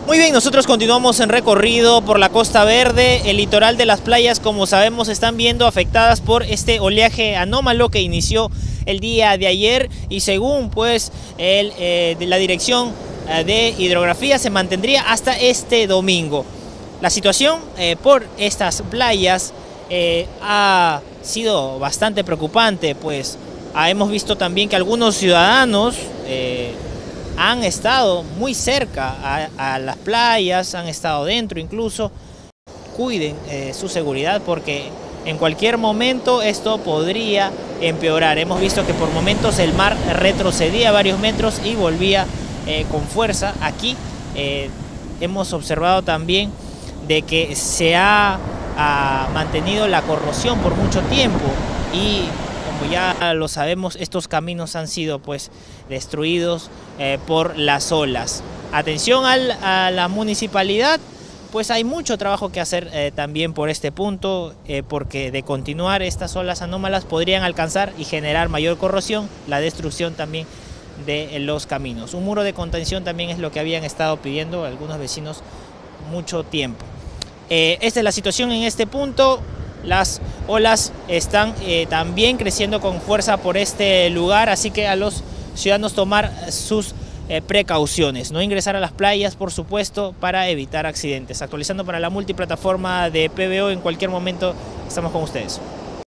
Muy bien, nosotros continuamos en recorrido por la Costa Verde. El litoral de las playas, como sabemos, están viendo afectadas por este oleaje anómalo que inició el día de ayer y según pues de la Dirección de Hidrografía se mantendría hasta este domingo. La situación por estas playas ha sido bastante preocupante, pues hemos visto también que algunos ciudadanos han estado muy cerca a las playas, han estado dentro incluso. Cuiden su seguridad porque en cualquier momento esto podría empeorar. Hemos visto que por momentos el mar retrocedía varios metros y volvía con fuerza. Aquí hemos observado también de que se ha mantenido la corrosión por mucho tiempo y como ya lo sabemos, estos caminos han sido pues destruidos por las olas. Atención a la municipalidad, pues hay mucho trabajo que hacer también por este punto, porque de continuar estas olas anómalas podrían alcanzar y generar mayor corrosión, la destrucción también de los caminos. Un muro de contención también es lo que habían estado pidiendo algunos vecinos mucho tiempo. Esta es la situación en este punto. Las olas están también creciendo con fuerza por este lugar, así que a los ciudadanos tomar sus precauciones, no ingresar a las playas, por supuesto, para evitar accidentes. Actualizando para la multiplataforma de PBO, en cualquier momento estamos con ustedes.